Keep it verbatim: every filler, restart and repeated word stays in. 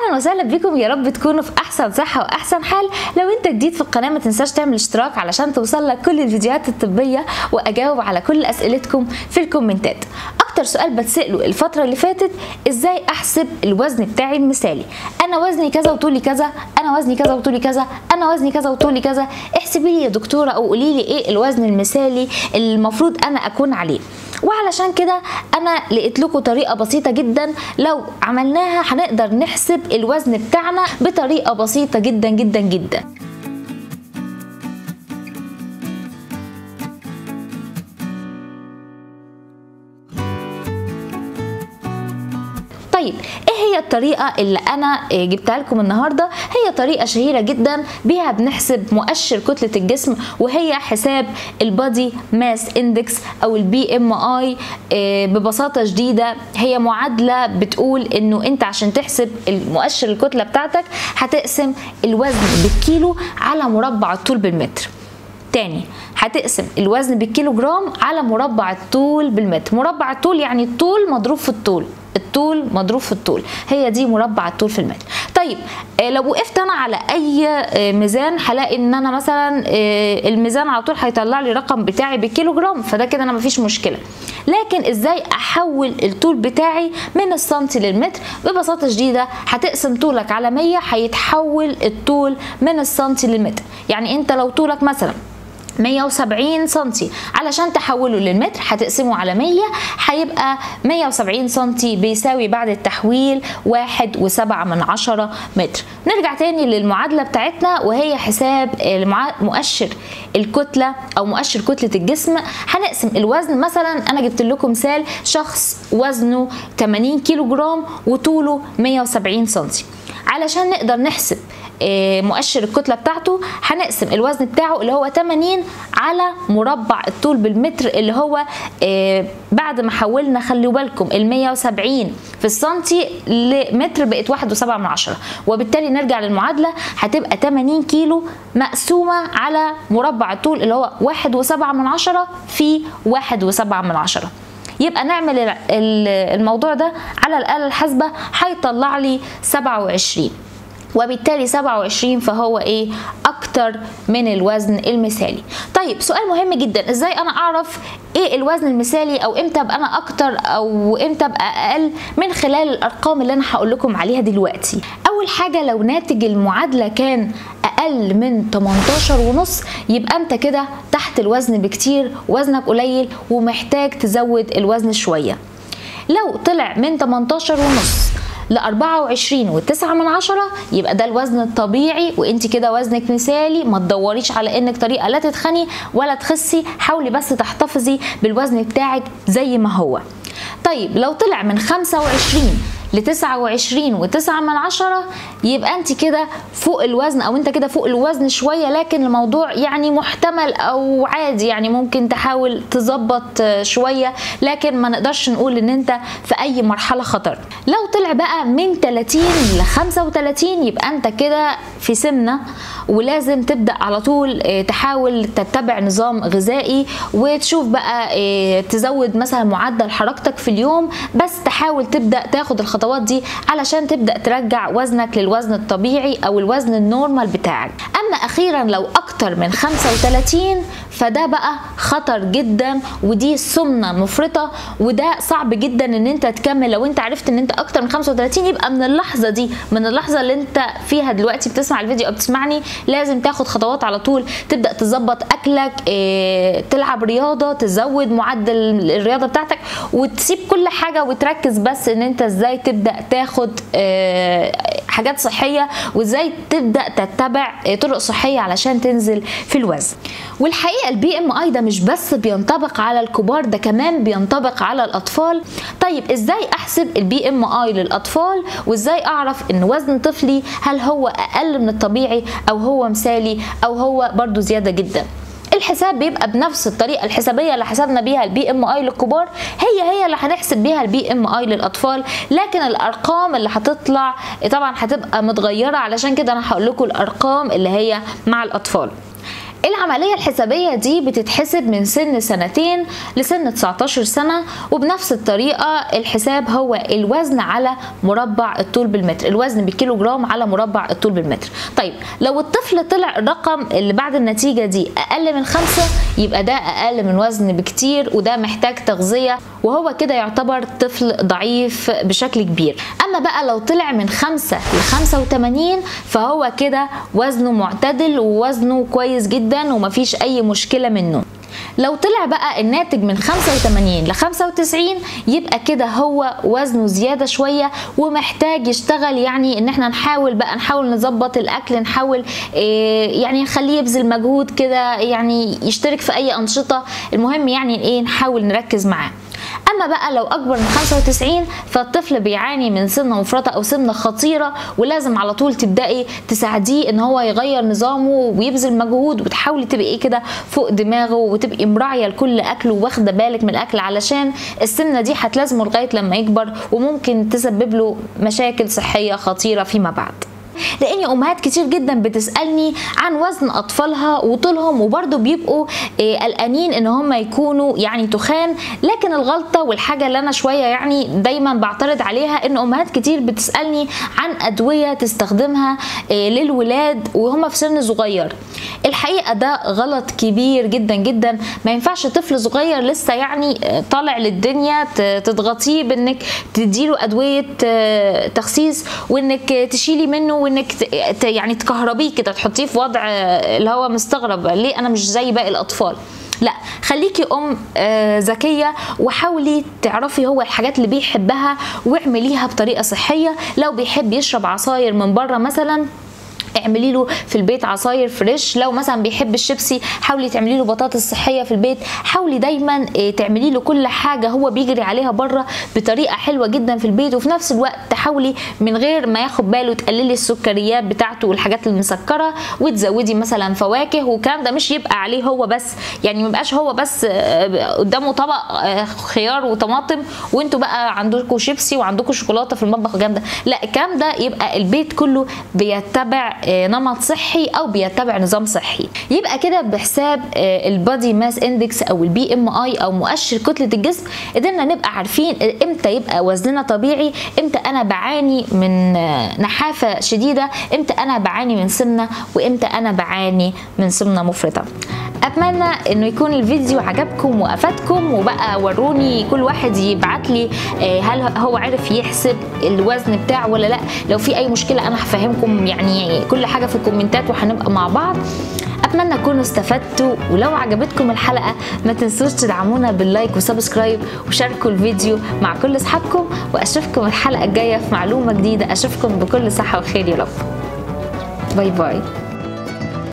اهلا وسهلا بكم، يا رب تكونوا في احسن صحه واحسن حال. لو انت جديد في القناه ما تنساش تعمل اشتراك علشان توصل لك كل الفيديوهات الطبيه واجاوب على كل اسئلتكم في الكومنتات. اكتر سؤال بتساله الفتره اللي فاتت، ازاي احسب الوزن بتاعي المثالي؟ انا وزني كذا وطولي كذا، انا وزني كذا وطولي كذا، انا وزني كذا وطولي كذا، احسبي لي يا دكتوره او قولي لي ايه الوزن المثالي اللي المفروض انا اكون عليه. وعلشان كده انا لقيت لكم طريقه بسيطه جدا لو عملناها هنقدر نحسب الوزن بتاعنا بطريقه بسيطه جدا جدا جدا. طيب ايه هي الطريقه اللي انا جبتها لكم النهارده؟ هي طريقه شهيره جدا بيها بنحسب مؤشر كتله الجسم، وهي حساب البادي ماس اندكس او البي ام اي. ببساطه شديده هي معادله بتقول انه انت عشان تحسب المؤشر الكتله بتاعتك هتقسم الوزن بالكيلو على مربع الطول بالمتر. تاني، هتقسم الوزن بالكيلو جرام على مربع الطول بالمتر. مربع الطول يعني الطول مضروب في الطول، الطول مضروب في الطول، هي دي مربع الطول في المتر. طيب لو وقفت انا على اي ميزان هلاقي ان انا مثلا الميزان على طول هيطلع لي رقم بتاعي بالكيلو جرام، فده كده انا مفيش مشكله. لكن ازاي احول الطول بتاعي من السنتي للمتر؟ ببساطه شديده هتقسم طولك على مية هيتحول الطول من السنتي للمتر. يعني انت لو طولك مثلا مية وسبعين سنتي، علشان تحوله للمتر هتقسمه على مية، هيبقى مية وسبعين سنتي بيساوي بعد التحويل واحد وسبعة من عشرة متر. نرجع تاني للمعادلة بتاعتنا وهي حساب مؤشر الكتلة او مؤشر كتلة الجسم. هنقسم الوزن، مثلا انا جبت لكم مثال شخص وزنه ثمانين كيلو جرام وطوله مية وسبعين سنتي. علشان نقدر نحسب مؤشر الكتله بتاعته هنقسم الوزن بتاعه اللي هو ثمانين على مربع الطول بالمتر، اللي هو بعد ما حولنا خلوا بالكم ال مية وسبعين في السنتي لمتر بقت واحد وسبعة من عشرة، وبالتالي نرجع للمعادله هتبقى ثمانين كيلو مقسومه على مربع الطول اللي هو واحد وسبعة من عشرة في واحد وسبعة من عشرة. يبقى نعمل الموضوع ده على الآلة الحاسبة هيطلع لي سبعة وعشرين، وبالتالي سبعة وعشرين فهو ايه؟ اكتر من الوزن المثالي. طيب سؤال مهم جدا، ازاي انا اعرف ايه الوزن المثالي او امتى ابقى انا اكتر او امتى ابقى اقل؟ من خلال الارقام اللي انا هقول لكم عليها دلوقتي. اول حاجه لو ناتج المعادله كان اقل من تمنتاشر ونص يبقى انت كده تحت الوزن بكتير، وزنك قليل ومحتاج تزود الوزن شويه. لو طلع من تمنتاشر ونص ل أربعة وعشرين وتسعة من عشرة يبقى ده الوزن الطبيعي، وانت كده وزنك مثالي. ما تدوريش على انك طريقه لا تتخني ولا تخسي، حاولي بس تحتفظي بالوزن بتاعك زي ما هو. طيب لو طلع من خمسة وعشرين ل تسعة وعشرين وتسعة من عشرة يبقى انت كده فوق الوزن، او انت كده فوق الوزن شويه، لكن الموضوع يعني محتمل او عادي، يعني ممكن تحاول تظبط شويه، لكن ما نقدرش نقول ان انت في اي مرحله خطر. لو طلع بقى من تلاتين ل خمسة وتلاتين يبقى انت كده في سمنه، ولازم تبدا على طول تحاول تتبع نظام غذائي وتشوف بقى تزود مثلا معدل حركتك في اليوم، بس تحاول تبدا تاخد الخطوات دي علشان تبدا ترجع وزنك للوزن الطبيعي او الوزن النورمال بتاعك. اما اخيرا لو اكتر من خمسة وتلاتين فده بقى خطر جدا، ودي سمنه مفرطه، وده صعب جدا ان انت تكمل. لو انت عرفت ان انت اكتر من خمسة وتلاتين يبقى من اللحظه دي، من اللحظه اللي انت فيها دلوقتي بتسمع الفيديو او بتسمعني، لازم تاخد خطوات على طول، تبدا تظبط اكلك، اه تلعب رياضه، تزود معدل الرياضه بتاعتك، وتسيب كل حاجه وتركز بس ان انت ازاي تبدا تاخد اه حاجات صحيه، وازاي تبدا تتبع اه طرق صحيه علشان تنزل في الوزن. والحقيقه البي ام اي ده مش بس بينطبق على الكبار، ده كمان بينطبق على الاطفال. طيب ازاي احسب البي ام اي للاطفال، وازاي اعرف ان وزن طفلي هل هو اقل من الطبيعي او هو مثالي او هو برضو زياده جدا؟ الحساب بيبقى بنفس الطريقه الحسابيه اللي حسبنا بيها البي ام اي للكبار، هي هي اللي هنحسب بيها البي ام اي للاطفال، لكن الارقام اللي هتطلع طبعا هتبقى متغيره. علشان كده انا هقول لكم الارقام اللي هي مع الاطفال. العملية الحسابية دي بتتحسب من سن سنتين لسن تسعتاشر سنة، وبنفس الطريقة الحساب هو الوزن على مربع الطول بالمتر، الوزن بالكيلو جرام على مربع الطول بالمتر. طيب لو الطفل طلع الرقم اللي بعد النتيجة دي أقل من خمسة يبقى ده أقل من وزن بكتير وده محتاج تغذية، وهو كده يعتبر طفل ضعيف بشكل كبير. أما بقى لو طلع من خمسة لخمسة وتمانين فهو كده وزنه معتدل ووزنه كويس جدا ومفيش أي مشكلة منه. لو طلع بقى الناتج من خمسة وتمانين ل خمسة وتسعين يبقى كده هو وزنه زيادة شوية ومحتاج يشتغل، يعني ان احنا نحاول بقى نحاول نظبط الاكل، نحاول إيه يعني نخليه يبذل مجهود كده، يعني يشترك في اي انشطة، المهم يعني ايه نحاول نركز معاه. اما بقى لو اكبر من خمسة وتسعين فالطفل بيعاني من سمنه مفرطه او سمنه خطيره، ولازم على طول تبداي تساعديه ان هو يغير نظامه ويبذل مجهود، وتحاولي تبقي ايه كده فوق دماغه وتبقي مراعيه لكل اكله واخده بالك من الاكل، علشان السمنه دي هتلازمه لغايه لما يكبر وممكن تسبب له مشاكل صحيه خطيره فيما بعد. لان امهات كتير جدا بتسالني عن وزن اطفالها وطولهم، وبرده بيبقوا قلقانين ان هم يكونوا يعني تخان. لكن الغلطه والحاجه اللي انا شويه يعني دايما بعترض عليها ان امهات كتير بتسالني عن ادويه تستخدمها للولاد وهم في سن صغير. الحقيقه ده غلط كبير جدا جدا، ما ينفعش طفل صغير لسه يعني طالع للدنيا تضغطيه بانك تديله ادويه تخسيس وانك تشيلي منه وانك يعني تكهربيه كده، تحطيه في وضع اللي هو مستغرب ليه انا مش زي باقي الاطفال. لا، خليكي ام ذكيه وحاولي تعرفي هو الحاجات اللي بيحبها واعمليها بطريقه صحيه. لو بيحب يشرب عصاير من بره مثلا اعملي له في البيت عصاير فريش. لو مثلا بيحب الشيبسي حاولي تعملي له بطاطس صحيه في البيت. حاولي دايما تعملي له كل حاجه هو بيجري عليها بره بطريقه حلوه جدا في البيت، وفي نفس الوقت تحاولي من غير ما ياخد باله تقللي السكريات بتاعته والحاجات المسكره، وتزودي مثلا فواكه والكلام ده. مش يبقى عليه هو بس، يعني ما يبقاش هو بس قدامه طبق خيار وطماطم وانتوا بقى عندكم شيبسي وعندكم شوكولاته في المطبخ والكلام ده. لا، الكلام ده يبقى البيت كله بيتبع نمط صحي او بيتبع نظام صحي. يبقى كده بحساب البادي ماس اندكس او البي ام اي او مؤشر كتله الجسم قدرنا نبقى عارفين امتى يبقى وزننا طبيعي، امتى انا بعاني من نحافه شديده، امتى انا بعاني من سمنه، وامتى انا بعاني من سمنه مفرطه. اتمنى انه يكون الفيديو عجبكم وافادكم، وبقى وروني كل واحد يبعت لي هل هو عرف يحسب الوزن بتاعه ولا لا. لو في اي مشكله انا هفهمكم يعني كل حاجه في الكومنتات وهنبقى مع بعض. اتمنى تكونوا استفدتوا، ولو عجبتكم الحلقه ما تنسوش تدعمونا باللايك وسبسكرايب وشاركوا الفيديو مع كل اصحابكم، واشوفكم الحلقه الجايه في معلومه جديده. اشوفكم بكل صحه وخير يا رب. باي باي.